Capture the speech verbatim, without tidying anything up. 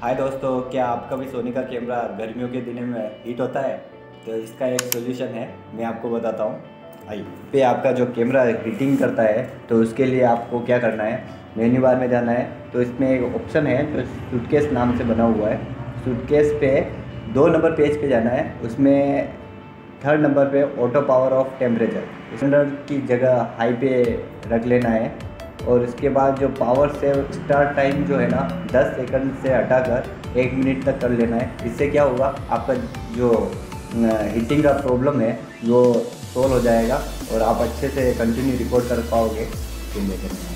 हाय दोस्तों, क्या आपका भी सोनी का कैमरा गर्मियों के दिनों में हीट होता है? तो इसका एक सोल्यूशन है, मैं आपको बताता हूँ। आइए पे आपका जो कैमरा हीटिंग करता है तो उसके लिए आपको क्या करना है, मेन्यू बार में जाना है। तो इसमें एक ऑप्शन है जो सूटकेस नाम से बना हुआ है। सूटकेस पे दो नंबर पेज पे जाना है, उसमें थर्ड नंबर पे auto power off temperature standard की जगह हाई पे रख लेना है। और इसके बाद जो पावर सेव स्टार्ट टाइम जो है ना दस सेकंड से हटाकर एक मिनट तक कर लेना है। इससे क्या होगा, आपका जो हीटिंग का प्रॉब्लम है वो सोल्व हो जाएगा और आप अच्छे से कंटिन्यू रिकॉर्ड कर पाओगे।